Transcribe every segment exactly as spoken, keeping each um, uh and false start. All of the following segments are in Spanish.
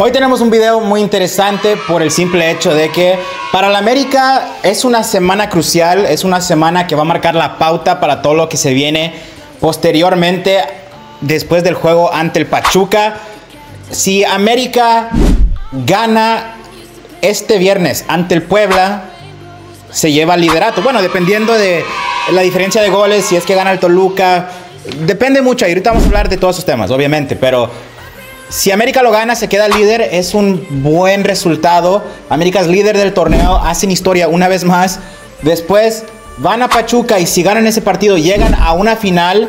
Hoy tenemos un video muy interesante por el simple hecho de que para la América es una semana crucial, es una semana que va a marcar la pauta para todo lo que se viene posteriormente después del juego ante el Pachuca. Si América gana este viernes ante el Puebla, se lleva el liderato. Bueno, dependiendo de la diferencia de goles, si es que gana el Toluca, depende mucho. Y ahorita vamos a hablar de todos esos temas, obviamente, pero si América lo gana, se queda líder, es un buen resultado. América es líder del torneo, hacen historia una vez más. Después van a Pachuca y si ganan ese partido, llegan a una final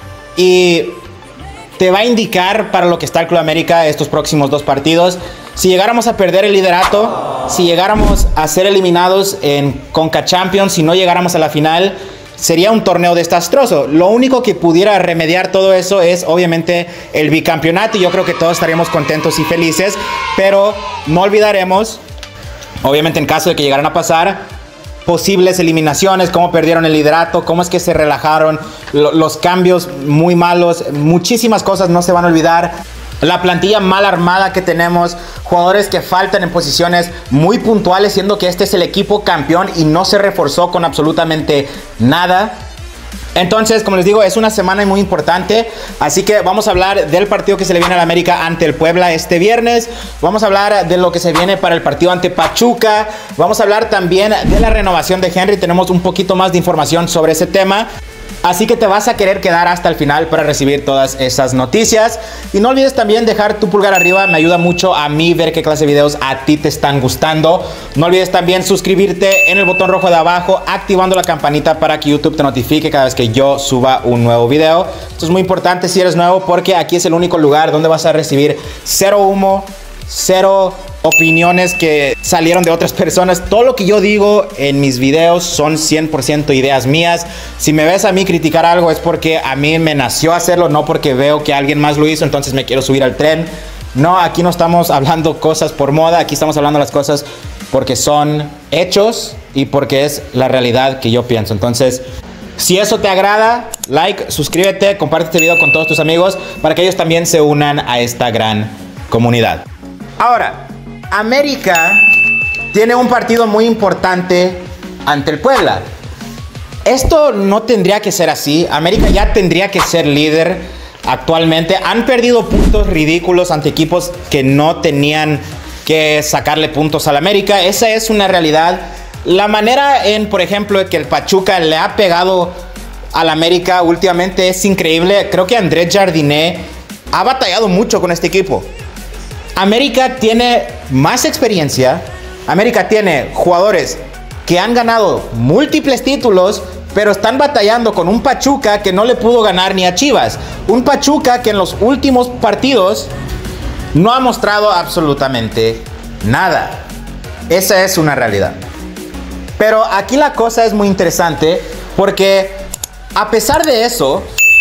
y te va a indicar para lo que está el Club América estos próximos dos partidos. Si llegáramos a perder el liderato, si llegáramos a ser eliminados en Conca Champions, si no llegáramos a la final, sería un torneo desastroso. Lo único que pudiera remediar todo eso es obviamente el bicampeonato y yo creo que todos estaríamos contentos y felices, pero no olvidaremos, obviamente en caso de que llegaran a pasar, posibles eliminaciones, cómo perdieron el liderato, cómo es que se relajaron, lo, los cambios muy malos, muchísimas cosas no se van a olvidar. La plantilla mal armada que tenemos, jugadores que faltan en posiciones muy puntuales, siendo que este es el equipo campeón y no se reforzó con absolutamente nada. Entonces, como les digo, es una semana muy importante, así que vamos a hablar del partido que se le viene a la América ante el Puebla este viernes. Vamos a hablar de lo que se viene para el partido ante Pachuca. Vamos a hablar también de la renovación de Henry. Tenemos un poquito más de información sobre ese tema. Así que te vas a querer quedar hasta el final para recibir todas esas noticias. Y no olvides también dejar tu pulgar arriba. Me ayuda mucho a mí ver qué clase de videos a ti te están gustando. No olvides también suscribirte en el botón rojo de abajo, activando la campanita para que YouTube te notifique cada vez que yo suba un nuevo video. Esto es muy importante si eres nuevo porque aquí es el único lugar donde vas a recibir cero humo, cero opiniones que salieron de otras personas. Todo lo que yo digo en mis videos son cien por ciento ideas mías. Si me ves a mí criticar algo es porque a mí me nació hacerlo, no porque veo que alguien más lo hizo, entonces me quiero subir al tren. No, aquí no estamos hablando cosas por moda, aquí estamos hablando las cosas porque son hechos y porque es la realidad que yo pienso. Entonces, si eso te agrada, like, suscríbete, comparte este video con todos tus amigos para que ellos también se unan a esta gran comunidad. Ahora, América tiene un partido muy importante ante el Puebla. Esto no tendría que ser así. América ya tendría que ser líder actualmente. Han perdido puntos ridículos ante equipos que no tenían que sacarle puntos al América. Esa es una realidad. La manera en, por ejemplo, que el Pachuca le ha pegado al América últimamente es increíble. Creo que Andrés Jardiné ha batallado mucho con este equipo. América tiene más experiencia. América tiene jugadores que han ganado múltiples títulos, pero están batallando con un Pachuca que no le pudo ganar ni a Chivas. Un Pachuca que en los últimos partidos no ha mostrado absolutamente nada. Esa es una realidad. Pero aquí la cosa es muy interesante porque a pesar de eso,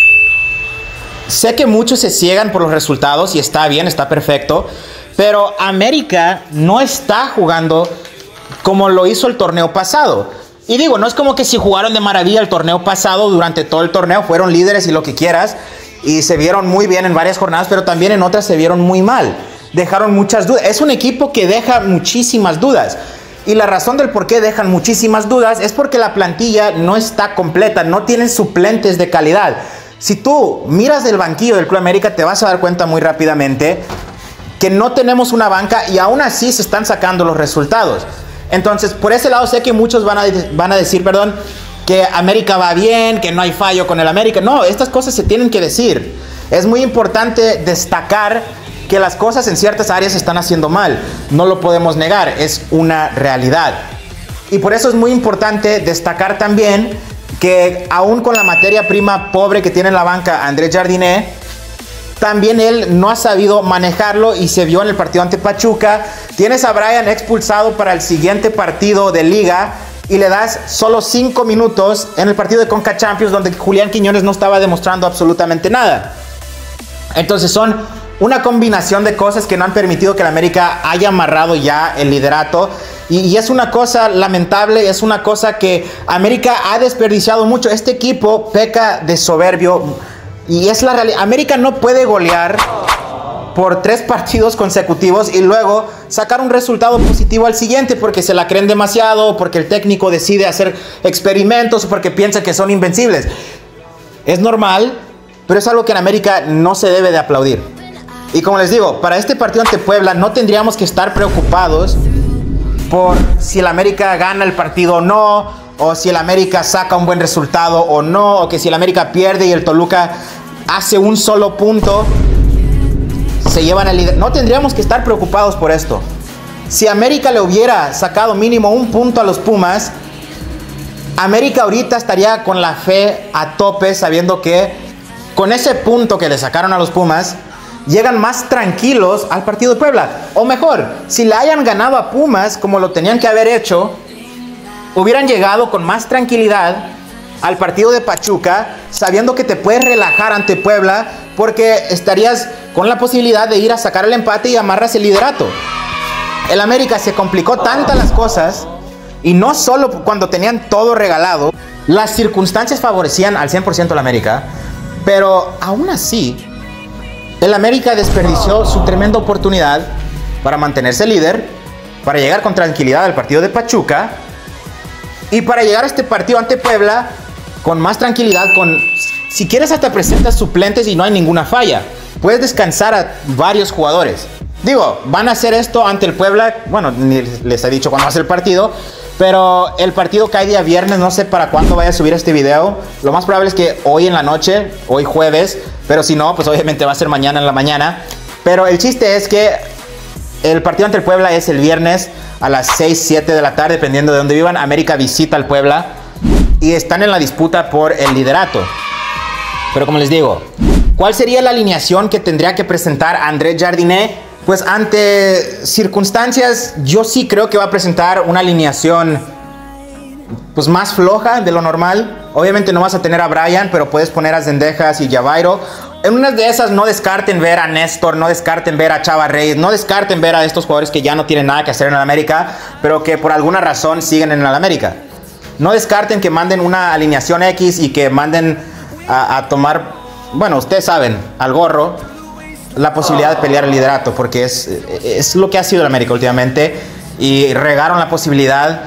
sé que muchos se ciegan por los resultados y está bien, está perfecto, pero América no está jugando como lo hizo el torneo pasado. Y digo, no es como que si jugaron de maravilla el torneo pasado, durante todo el torneo fueron líderes y lo que quieras, y se vieron muy bien en varias jornadas, pero también en otras se vieron muy mal. Dejaron muchas dudas. Es un equipo que deja muchísimas dudas. Y la razón del por qué dejan muchísimas dudas es porque la plantilla no está completa, no tienen suplentes de calidad. Si tú miras del banquillo del Club América, te vas a dar cuenta muy rápidamente que no tenemos una banca y aún así se están sacando los resultados. Entonces, por ese lado sé que muchos van a, van a decir, perdón, que América va bien, que no hay fallo con el América. No, estas cosas se tienen que decir. Es muy importante destacar que las cosas en ciertas áreas se están haciendo mal. No lo podemos negar, es una realidad. Y por eso es muy importante destacar también que aún con la materia prima pobre que tiene en la banca Andrés Jardiné, también él no ha sabido manejarlo y se vio en el partido ante Pachuca. Tienes a Brian expulsado para el siguiente partido de Liga y le das solo cinco minutos en el partido de Conca Champions donde Julián Quiñones no estaba demostrando absolutamente nada. Entonces son una combinación de cosas que no han permitido que el América haya amarrado ya el liderato. Y, y es una cosa lamentable, es una cosa que América ha desperdiciado mucho. Este equipo peca de soberbio y es la realidad. América no puede golear por tres partidos consecutivos y luego sacar un resultado positivo al siguiente porque se la creen demasiado, porque el técnico decide hacer experimentos, porque piensa que son invencibles. Es normal, pero es algo que en América no se debe de aplaudir. Y como les digo, para este partido ante Puebla no tendríamos que estar preocupados por si el América gana el partido o no, o si el América saca un buen resultado o no, o que si el América pierde y el Toluca hace un solo punto, se llevan el líder. No tendríamos que estar preocupados por esto. Si América le hubiera sacado mínimo un punto a los Pumas, América ahorita estaría con la fe a tope, sabiendo que con ese punto que le sacaron a los Pumas, llegan más tranquilos al partido de Puebla. O mejor, si le hayan ganado a Pumas como lo tenían que haber hecho, hubieran llegado con más tranquilidad al partido de Pachuca, sabiendo que te puedes relajar ante Puebla, porque estarías con la posibilidad de ir a sacar el empate y amarras el liderato. El América se complicó tantas las cosas, y no solo cuando tenían todo regalado, las circunstancias favorecían al cien por ciento al América, pero aún así, el América desperdició su tremenda oportunidad para mantenerse líder, para llegar con tranquilidad al partido de Pachuca, y para llegar a este partido ante Puebla con más tranquilidad, con, si quieres hasta presentas suplentes y no hay ninguna falla. Puedes descansar a varios jugadores. Digo, van a hacer esto ante el Puebla, bueno, ni les he dicho cuándo va a ser el partido, pero el partido cae día viernes, no sé para cuándo vaya a subir este video. Lo más probable es que hoy en la noche, hoy jueves, pero si no, pues obviamente va a ser mañana en la mañana. Pero el chiste es que el partido ante el Puebla es el viernes a las seis, siete de la tarde, dependiendo de dónde vivan. América visita al Puebla y están en la disputa por el liderato. Pero como les digo, ¿cuál sería la alineación que tendría que presentar Andrés Jardiné? Pues ante circunstancias, yo sí creo que va a presentar una alineación pues más floja de lo normal. Obviamente no vas a tener a Brian, pero puedes poner a Zendejas y Javairo. En unas de esas no descarten ver a Néstor, no descarten ver a Chava Reyes, no descarten ver a estos jugadores que ya no tienen nada que hacer en el América, pero que por alguna razón siguen en el América. No descarten que manden una alineación X y que manden a, a tomar, bueno, ustedes saben, al gorro, la posibilidad de pelear el liderato, porque es, es lo que ha sido el América últimamente, y regaron la posibilidad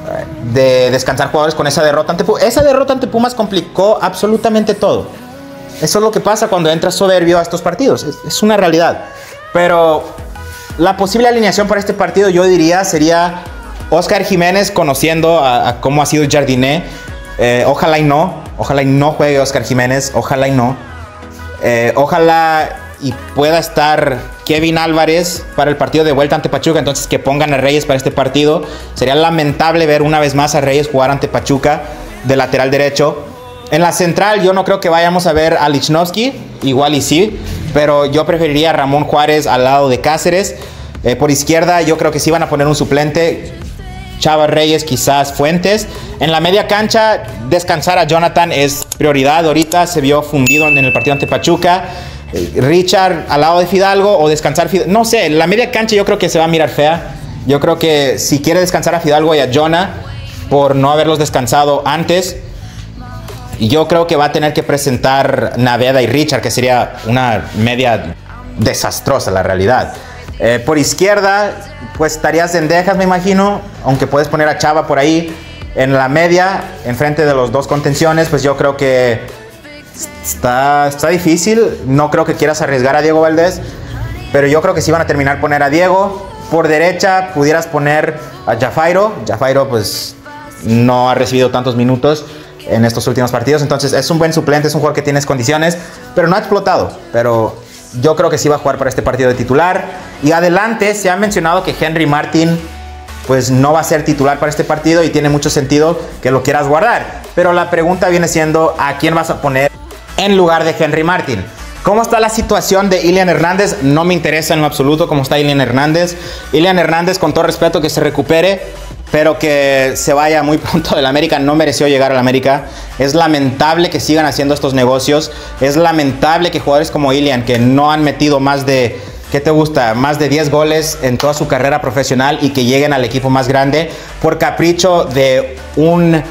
de descansar jugadores con esa derrota ante Pumas. Esa derrota ante Pumas complicó absolutamente todo. Eso es lo que pasa cuando entras soberbio a estos partidos, es, es una realidad. Pero la posible alineación para este partido, yo diría, sería Oscar Jiménez, conociendo a, a cómo ha sido Jardiné. Eh, ojalá y no, ojalá y no juegue Oscar Jiménez, ojalá y no. Eh, ojalá y pueda estar Kevin Álvarez para el partido de vuelta ante Pachuca, entonces que pongan a Reyes para este partido. Sería lamentable ver una vez más a Reyes jugar ante Pachuca de lateral derecho. En la central yo no creo que vayamos a ver a Lichnowsky, igual y sí, pero yo preferiría a Ramón Juárez al lado de Cáceres. Eh, por izquierda yo creo que sí van a poner un suplente, Chava Reyes, quizás Fuentes. En la media cancha, descansar a Jonathan es prioridad. Ahorita se vio fundido en el partido ante Pachuca. Richard al lado de Fidalgo o descansar Fidalgo. No sé, la media cancha yo creo que se va a mirar fea. Yo creo que si quiere descansar a Fidalgo y a Jonah por no haberlos descansado antes, yo creo que va a tener que presentar Naveda y Richard, que sería una media desastrosa la realidad. Eh, por izquierda, pues estarías Zendejas, me imagino, aunque puedes poner a Chava por ahí. En la media, enfrente de los dos contenciones, pues yo creo que está, está difícil. No creo que quieras arriesgar a Diego Valdés, pero yo creo que sí van a terminar poner a Diego. Por derecha pudieras poner a Javairo. Javairo pues no ha recibido tantos minutos en estos últimos partidos, entonces es un buen suplente, es un jugador que tienes condiciones, pero no ha explotado. Pero yo creo que sí va a jugar para este partido de titular. Y adelante se ha mencionado que Henry Martin pues no va a ser titular para este partido, y tiene mucho sentido que lo quieras guardar. Pero la pregunta viene siendo, ¿a quién vas a poner en lugar de Henry Martin? ¿Cómo está la situación de Ilian Hernández? No me interesa en lo absoluto cómo está Ilian Hernández. Ilian Hernández, con todo respeto, que se recupere, pero que se vaya muy pronto del América. No mereció llegar al América. Es lamentable que sigan haciendo estos negocios. Es lamentable que jugadores como Ilian, que no han metido más de, ¿qué te gusta? Más de diez goles en toda su carrera profesional, y que lleguen al equipo más grande por capricho de un...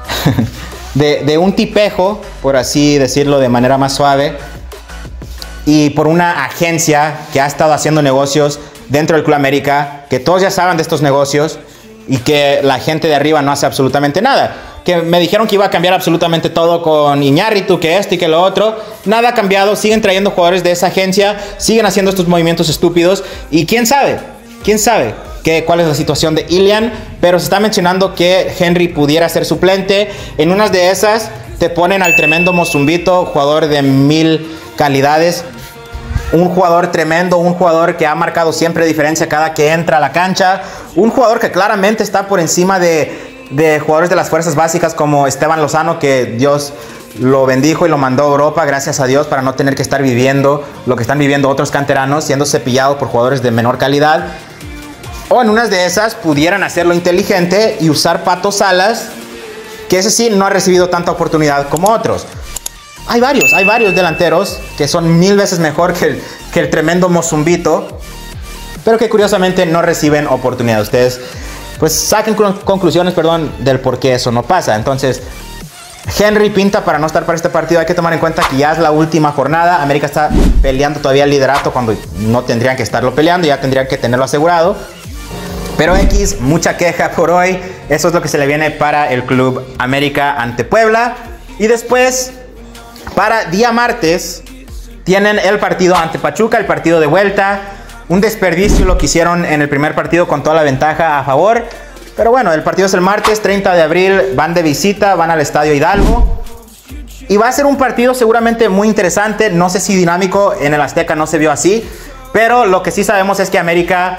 de, de un tipejo, por así decirlo de manera más suave. y por una agencia que ha estado haciendo negocios dentro del Club América, que todos ya saben de estos negocios y que la gente de arriba no hace absolutamente nada. Que me dijeron que iba a cambiar absolutamente todo con Iñárritu, que esto y que lo otro. Nada ha cambiado, siguen trayendo jugadores de esa agencia, siguen haciendo estos movimientos estúpidos y quién sabe, quién sabe que, cuál es la situación de Ilian, pero se está mencionando que Henry pudiera ser suplente. En unas de esas te ponen al tremendo Mozumbito, jugador de mil calidades, un jugador tremendo, un jugador que ha marcado siempre diferencia cada que entra a la cancha, un jugador que claramente está por encima de, de jugadores de las fuerzas básicas como Esteban Lozano, que Dios lo bendijo y lo mandó a Europa, gracias a Dios, para no tener que estar viviendo lo que están viviendo otros canteranos, siendo cepillado por jugadores de menor calidad. O en unas de esas pudieran hacerlo inteligente y usar Pato Salas, que ese sí no ha recibido tanta oportunidad como otros. Hay varios, hay varios delanteros que son mil veces mejor que el, que el tremendo Mozumbito, pero que curiosamente no reciben oportunidad. Ustedes pues saquen conclusiones, perdón, del por qué eso no pasa. Entonces, Henry pinta para no estar para este partido. Hay que tomar en cuenta que ya es la última jornada. América está peleando todavía el liderato cuando no tendrían que estarlo peleando, ya tendrían que tenerlo asegurado. Pero X, mucha queja por hoy. Eso es lo que se le viene para el Club América ante Puebla. Y después, para día martes, tienen el partido ante Pachuca, el partido de vuelta. Un desperdicio lo que hicieron en el primer partido con toda la ventaja a favor. Pero bueno, el partido es el martes, treinta de abril, van de visita, van al Estadio Hidalgo. Y va a ser un partido seguramente muy interesante. No sé si dinámico, en el Azteca no se vio así. Pero lo que sí sabemos es que América,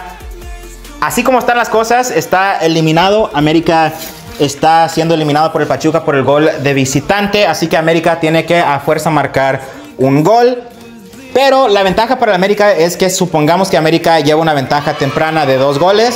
así como están las cosas, está eliminado. América está siendo eliminado por el Pachuca por el gol de visitante. Así que América tiene que a fuerza marcar un gol. Pero la ventaja para el América es que supongamos que América lleva una ventaja temprana de dos goles.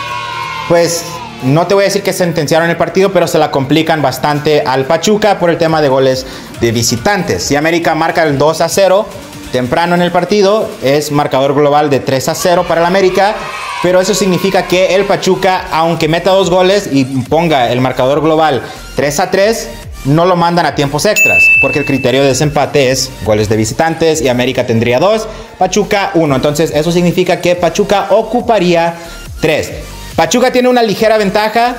Pues no te voy a decir que sentenciaron el partido, pero se la complican bastante al Pachuca por el tema de goles de visitantes. Si América marca el dos a cero temprano en el partido, es marcador global de tres a cero para el América. Pero eso significa que el Pachuca, aunque meta dos goles y ponga el marcador global tres a tres, no lo mandan a tiempos extras, porque el criterio de desempate es goles de visitantes y América tendría dos, Pachuca uno. Entonces eso significa que Pachuca ocuparía tres. Pachuca tiene una ligera ventaja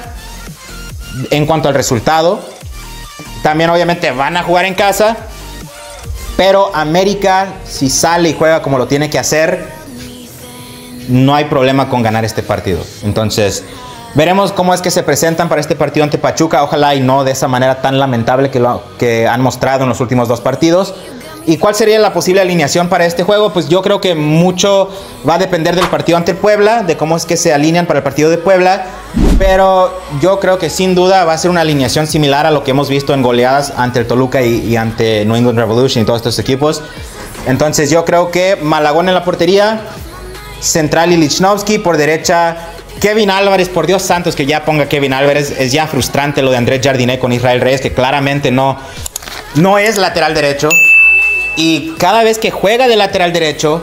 en cuanto al resultado. También obviamente van a jugar en casa, pero América, si sale y juega como lo tiene que hacer, no hay problema con ganar este partido. Entonces veremos cómo es que se presentan para este partido ante Pachuca. Ojalá y no de esa manera tan lamentable que, lo, que han mostrado en los últimos dos partidos. ¿Y cuál sería la posible alineación para este juego? Pues yo creo que mucho va a depender del partido ante Puebla, de cómo es que se alinean para el partido de Puebla. Pero yo creo que sin duda va a ser una alineación similar a lo que hemos visto en goleadas ante el Toluca y, y ante New England Revolution y todos estos equipos. Entonces yo creo que Malagón en la portería, central y Lichnowsky, por derecha Kevin Álvarez. Por Dios santos que ya ponga Kevin Álvarez. Es ya frustrante lo de Andrés Jardiné con Israel Reyes, que claramente no, no es lateral derecho. Y cada vez que juega de lateral derecho,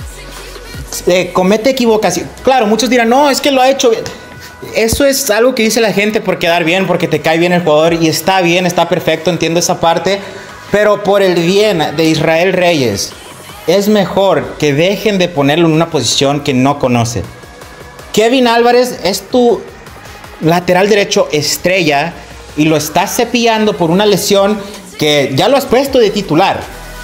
eh, comete equivocación. Claro, muchos dirán, no, es que lo ha hecho bien. Eso es algo que dice la gente por quedar bien, porque te cae bien el jugador. Y está bien, está perfecto, entiendo esa parte. Pero por el bien de Israel Reyes, es mejor que dejen de ponerlo en una posición que no conoce. Kevin Álvarez es tu lateral derecho estrella y lo estás cepillando por una lesión que ya lo has puesto de titular.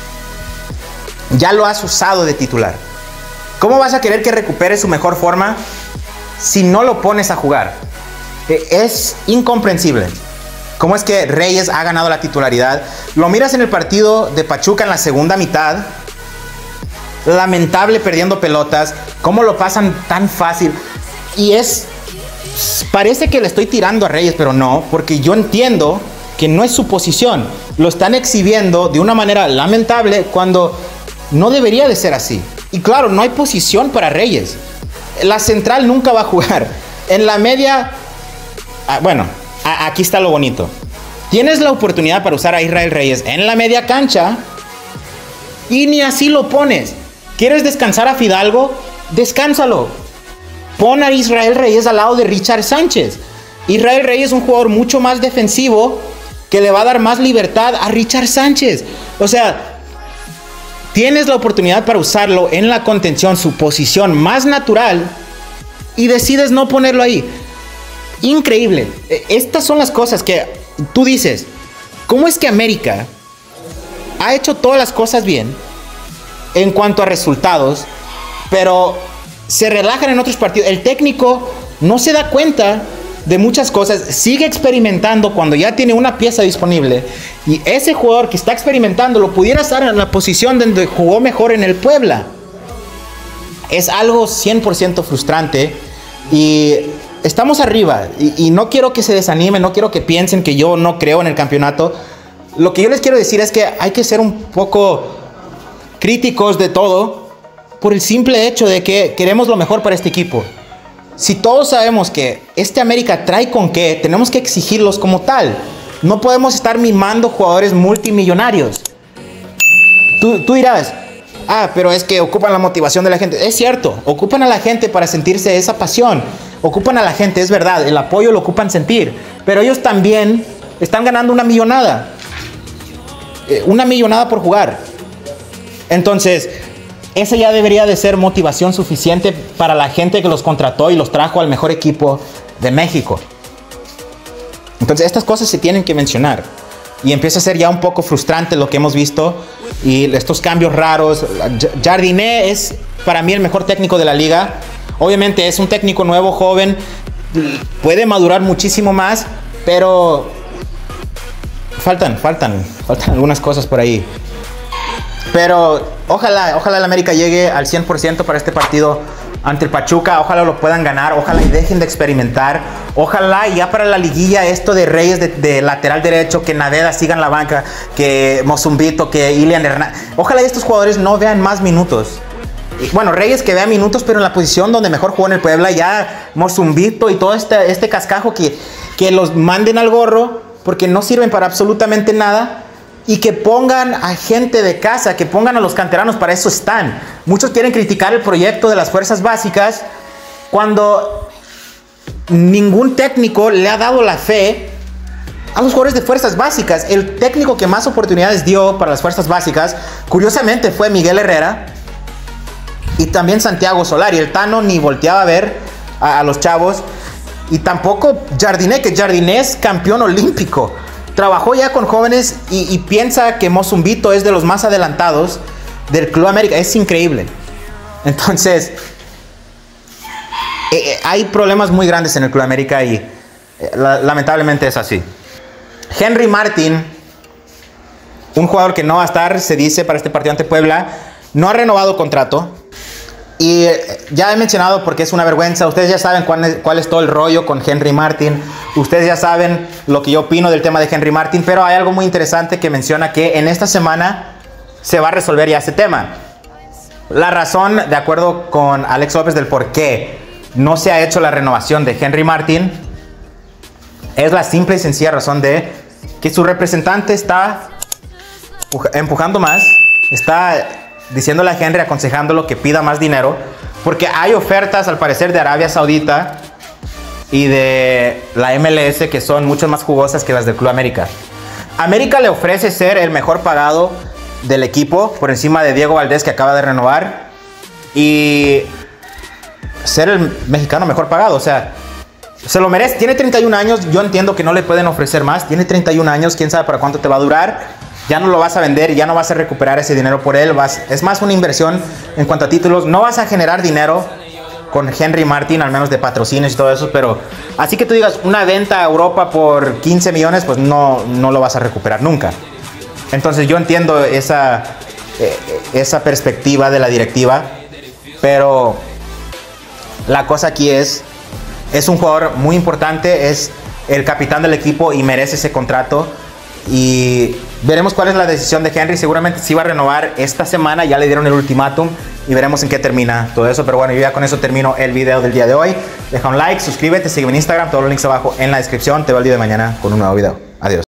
Ya lo has usado de titular. ¿Cómo vas a querer que recupere su mejor forma si no lo pones a jugar? Es incomprensible. ¿Cómo es que Reyes ha ganado la titularidad? Lo miras en el partido de Pachuca en la segunda mitad. Lamentable perdiendo pelotas. ¿Cómo lo pasan tan fácil? Y es... parece que le estoy tirando a Reyes, pero no. Porque yo entiendo que no es su posición. Lo están exhibiendo de una manera lamentable cuando no debería de ser así. Y claro, no hay posición para Reyes. La central nunca va a jugar. En la media... ah, bueno, a, aquí está lo bonito. Tienes la oportunidad para usar a Israel Reyes en la media cancha y ni así lo pones. ¿Quieres descansar a Fidalgo? Descánsalo. Pon a Israel Reyes al lado de Richard Sánchez. Israel Reyes es un jugador mucho más defensivo que le va a dar más libertad a Richard Sánchez. O sea, tienes la oportunidad para usarlo en la contención, su posición más natural, y decides no ponerlo ahí. Increíble. Estas son las cosas que tú dices, ¿cómo es que América ha hecho todas las cosas bien en cuanto a resultados, pero se relajan en otros partidos? El técnico no se da cuenta de muchas cosas, sigue experimentando cuando ya tiene una pieza disponible, y ese jugador que está experimentando lo pudiera estar en la posición donde jugó mejor en el Puebla. Es algo cien por ciento frustrante, y estamos arriba, y, y no quiero que se desanimen, no quiero que piensen que yo no creo en el campeonato. Lo que yo les quiero decir es que hay que ser un poco críticos de todo, por el simple hecho de que queremos lo mejor para este equipo. Si todos sabemos que este América trae con qué, tenemos que exigirlos como tal. No podemos estar mimando jugadores multimillonarios. Tú, tú dirás, ah, pero es que ocupan la motivación de la gente. Es cierto, ocupan a la gente para sentirse esa pasión. Ocupan a la gente, es verdad, el apoyo lo ocupan sentir. Pero ellos también están ganando una millonada. Eh, una millonada por jugar. Entonces, esa ya debería de ser motivación suficiente para la gente que los contrató y los trajo al mejor equipo de México. Entonces estas cosas se tienen que mencionar. Y empieza a ser ya un poco frustrante lo que hemos visto. Y estos cambios raros. Jardiné es para mí el mejor técnico de la liga. Obviamente es un técnico nuevo, joven. Puede madurar muchísimo más. Pero faltan, faltan, faltan algunas cosas por ahí. Pero ojalá, ojalá el América llegue al cien por ciento para este partido ante el Pachuca. Ojalá lo puedan ganar, ojalá y dejen de experimentar. Ojalá y ya para la liguilla esto de Reyes de, de lateral derecho, que Naveda siga en la banca, que Mozumbito, que Ilian Hernández. Ojalá y estos jugadores no vean más minutos. Y, bueno, Reyes que vea minutos, pero en la posición donde mejor jugó en el Puebla. Ya Mozumbito y todo este, este cascajo que, que los manden al gorro, porque no sirven para absolutamente nada. Y que pongan a gente de casa, que pongan a los canteranos, para eso están. Muchos quieren criticar el proyecto de las fuerzas básicas cuando ningún técnico le ha dado la fe a los jugadores de fuerzas básicas. El técnico que más oportunidades dio para las fuerzas básicas, curiosamente, fue Miguel Herrera y también Santiago Solari. El Tano ni volteaba a ver a, a los chavos. Y tampoco Jardiné, que Jardiné es campeón olímpico. Trabajó ya con jóvenes y, y piensa que Mozumbito es de los más adelantados del Club América. Es increíble. Entonces, eh, hay problemas muy grandes en el Club América y eh, la, lamentablemente es así. Henry Martin, un jugador que no va a estar, se dice, para este partido ante Puebla, no ha renovado contrato. Y eh, ya he mencionado porque es una vergüenza. Ustedes ya saben cuál es, cuál es todo el rollo con Henry Martin. Ustedes ya saben lo que yo opino del tema de Henry Martin. Pero hay algo muy interesante que menciona que en esta semana se va a resolver ya ese tema. La razón, de acuerdo con Alex López, del por qué no se ha hecho la renovación de Henry Martin, es la simple y sencilla razón de que su representante está empujando más. Está diciéndole a Henry, aconsejándolo que pida más dinero, porque hay ofertas al parecer de Arabia Saudita y de la M L S que son mucho más jugosas que las del Club América. América le ofrece ser el mejor pagado del equipo por encima de Diego Valdés, que acaba de renovar, y ser el mexicano mejor pagado. O sea, se lo merece. Tiene treinta y un años, yo entiendo que no le pueden ofrecer más. Tiene treinta y un años, quién sabe para cuánto te va a durar. Ya no lo vas a vender, ya no vas a recuperar ese dinero por él. Vas, es más una inversión en cuanto a títulos. No vas a generar dinero con Henry Martin, al menos de patrocinios y todo eso. Pero así que tú digas una venta a Europa por quince millones, pues no, no lo vas a recuperar nunca. Entonces yo entiendo esa, eh, esa perspectiva de la directiva. Pero la cosa aquí es, es un jugador muy importante. Es el capitán del equipo y merece ese contrato. Y veremos cuál es la decisión de Henry. Seguramente sí va a renovar esta semana. Ya le dieron el ultimátum y veremos en qué termina todo eso. Pero bueno, yo ya con eso termino el video del día de hoy. Deja un like, suscríbete, sígueme en Instagram. Todos los links abajo en la descripción. Te veo el día de mañana con un nuevo video. Adiós.